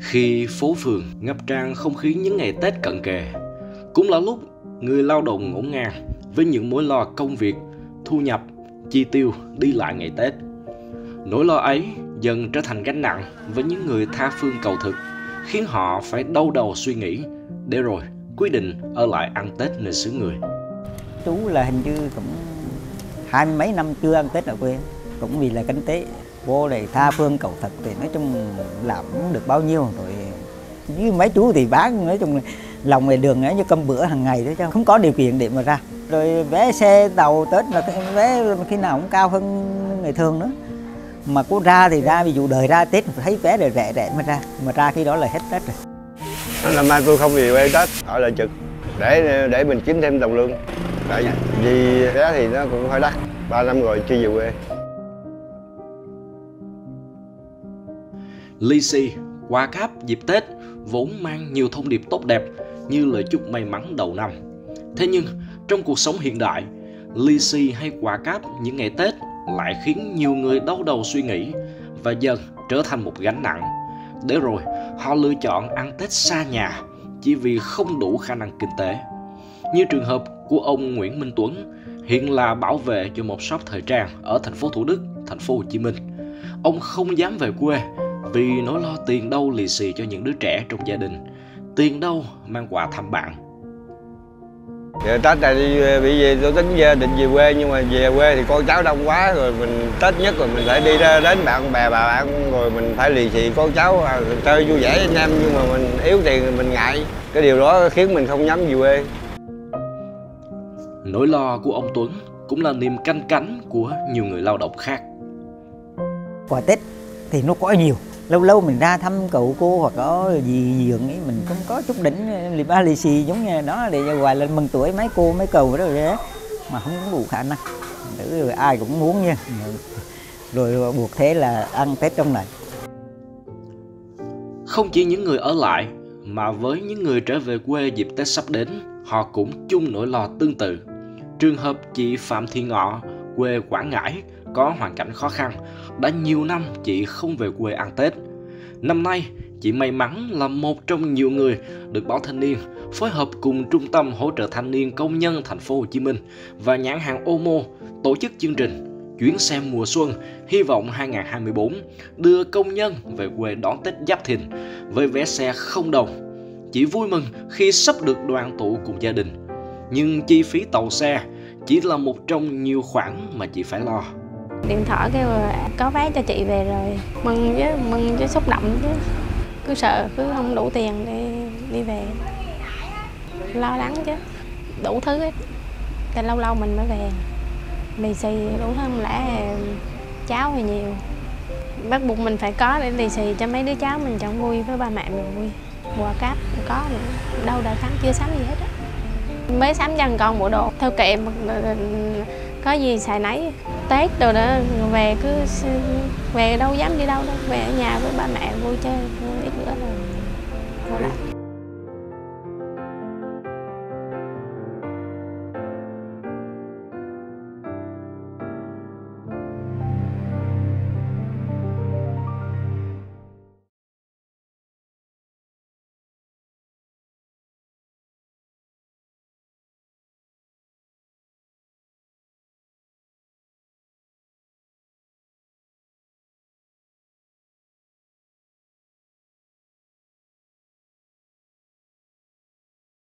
Khi phố phường ngập tràn không khí những ngày Tết cận kề, cũng là lúc người lao động ngổn ngang với những mối lo công việc, thu nhập, chi tiêu đi lại ngày Tết. Nỗi lo ấy dần trở thành gánh nặng với những người tha phương cầu thực, khiến họ phải đau đầu suy nghĩ để rồi quyết định ở lại ăn Tết nơi xứ người. Chú là hình như cũng 20 mấy năm chưa ăn Tết ở quê, cũng vì là kinh tế vô đây tha phương cầu thực thì nói chung làm cũng được bao nhiêu rồi. Với mấy chú thì bán nói chung là lòng ngoài đường ấy như cơm bữa hàng ngày đó, chứ không có điều kiện để mà ra. Rồi vé xe tàu Tết là vé khi nào cũng cao hơn ngày thường nữa. Mà có ra thì ra, ví dụ đời ra Tết thấy vé rồi rẻ rẻ mà ra khi đó là hết Tết rồi. Năm nay tôi không về quê Tết, ở lại trực để mình kiếm thêm đồng lương. Tại vì vé thì nó cũng hơi đắt, 3 năm rồi chưa về quê. Lì xì, quà cáp dịp Tết vốn mang nhiều thông điệp tốt đẹp như lời chúc may mắn đầu năm. Thế nhưng trong cuộc sống hiện đại, lì xì hay quà cáp những ngày Tết lại khiến nhiều người đau đầu suy nghĩ và dần trở thành một gánh nặng. Để rồi họ lựa chọn ăn Tết xa nhà chỉ vì không đủ khả năng kinh tế. Như trường hợp của ông Nguyễn Minh Tuấn, hiện là bảo vệ cho một shop thời trang ở thành phố Thủ Đức, thành phố Hồ Chí Minh. Ông không dám về quê vì nỗi lo tiền đâu lì xì cho những đứa trẻ trong gia đình, tiền đâu mang quà thăm bạn. Giờ Tết này bị gì tôi tính định về quê, nhưng mà về quê thì con cháu đông quá rồi, mình Tết nhất rồi mình phải đi ra đến bạn bè bà bạn, rồi mình phải lì xì con cháu chơi vui vẻ với anh em, nhưng mà mình yếu tiền thì mình ngại. Cái điều đó khiến mình không dám về quê. Nỗi lo của ông Tuấn cũng là niềm canh cánh của nhiều người lao động khác. Quà Tết thì nó có nhiều, lâu lâu mình ra thăm cậu cô hoặc có gì dường ấy mình cũng có chút đỉnh lì ba lì xì giống như đó để hoài lên mừng tuổi mấy cô mấy cậu đó rồi, mà không có đủ khả năng. Rồi ai cũng muốn nha, rồi buộc thế là ăn Tết trong này. Không chỉ những người ở lại mà với những người trở về quê dịp Tết sắp đến, họ cũng chung nỗi lo tương tự. Trường hợp chị Phạm Thị Ngọ, quê Quảng Ngãi, có hoàn cảnh khó khăn, đã nhiều năm chị không về quê ăn Tết. Năm nay, chị may mắn là một trong nhiều người được Báo Thanh niên phối hợp cùng Trung tâm Hỗ trợ Thanh niên Công nhân Thành phố Hồ Chí Minh và nhãn hàng Omo tổ chức chương trình Chuyến xe mùa xuân Hy vọng 2024 đưa công nhân về quê đón Tết Giáp Thìn với vé xe không đồng. Chị vui mừng khi sắp được đoàn tụ cùng gia đình, nhưng chi phí tàu xe chỉ là một trong nhiều khoản mà chị phải lo. Điện thoại kêu có vé cho chị về rồi, mừng chứ xúc động chứ, cứ sợ cứ không đủ tiền để đi về, lo lắng chứ, đủ thứ hết. Tại lâu lâu mình mới về, lì xì đủ thứ, không lẽ cháu thì nhiều, bắt buộc mình phải có để lì xì cho mấy đứa cháu mình chẳng vui, với ba mẹ mình vui. Quà cáp có nữa, đâu đã sắm, chưa sắm gì hết á, mới sắm cho con bộ đồ theo kệ, có gì xài nấy. Tết rồi đó về cứ về đâu dám đi đâu, về ở nhà với ba mẹ vui chơi, vui ít bữa rồi.